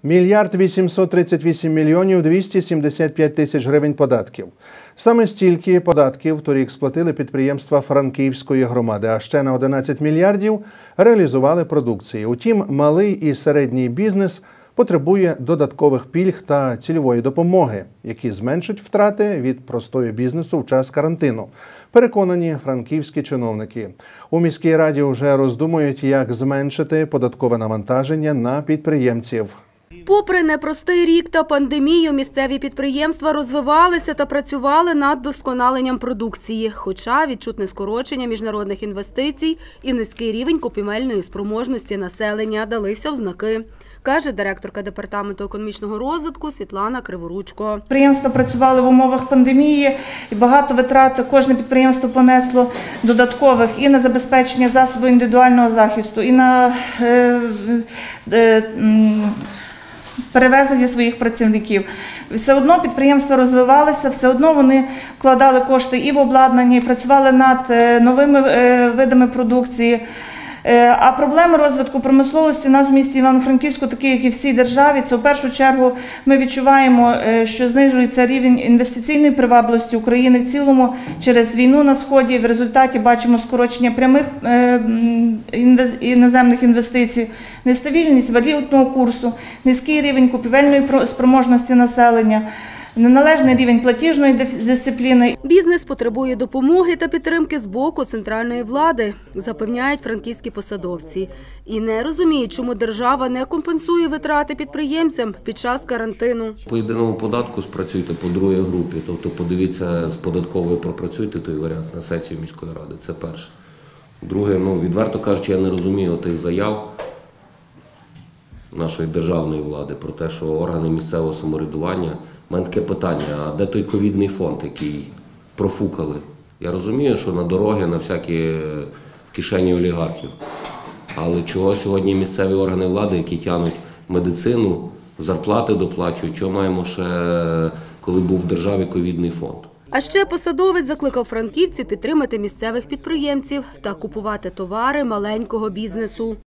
1 838 мільйонів 275 тисяч гривень податків. Саме стільки податків торік сплатили підприємства Франківської громади, а ще на 11 мільярдів реалізували продукції. Утім, малий і середній бізнес потребує додаткових пільг та цільової допомоги, які зменшать втрати від простою бізнесу в час карантину. Переконані франківські чиновники. У міській раді вже роздумують, як зменшити податкове навантаження на підприємців. Попри непростий рік та пандемію, місцеві підприємства розвивалися та працювали над вдосконаленням продукції. Хоча відчутне скорочення міжнародних інвестицій і низький рівень купівельної спроможності населення далися в знаки, каже директорка Департаменту економічного розвитку Світлана Криворучко. Підприємства працювали в умовах пандемії, і багато витрат кожне підприємство понесло додаткових і на забезпечення засобів індивідуального захисту, і на перевезення своїх працівників. Все одно підприємства розвивалися, все одно вони вкладали кошти і в обладнання, і працювали над новими видами продукції. А проблеми розвитку промисловості у нас в місті Івано-Франківську, такі як і всій державі, це в першу чергу ми відчуваємо, що знижується рівень інвестиційної привабливості України в цілому через війну на Сході. В результаті бачимо скорочення прямих іноземних інвестицій, нестабільність валютного курсу, низький рівень купівельної спроможності населення, неналежний рівень платіжної дисципліни. Бізнес потребує допомоги та підтримки з боку центральної влади, запевняють франківські посадовці. І не розуміють, чому держава не компенсує витрати підприємцям під час карантину. По єдиному податку спрацюйте по другій групі, тобто подивіться з податковою, пропрацюйте той варіант на сесії міської ради, це перше. Друге, відверто кажучи, я не розумію тих заяв нашої державної влади про те, що органи місцевого самоврядування. У мене таке питання, а де той ковідний фонд, який профукали? Я розумію, що на дороги, на всякі кишені олігархів. Але чого сьогодні місцеві органи влади, які тягнуть медицину, зарплати доплачують, чого маємо ще, коли був в державі ковідний фонд? А ще посадовець закликав франківців підтримати місцевих підприємців та купувати товари маленького бізнесу.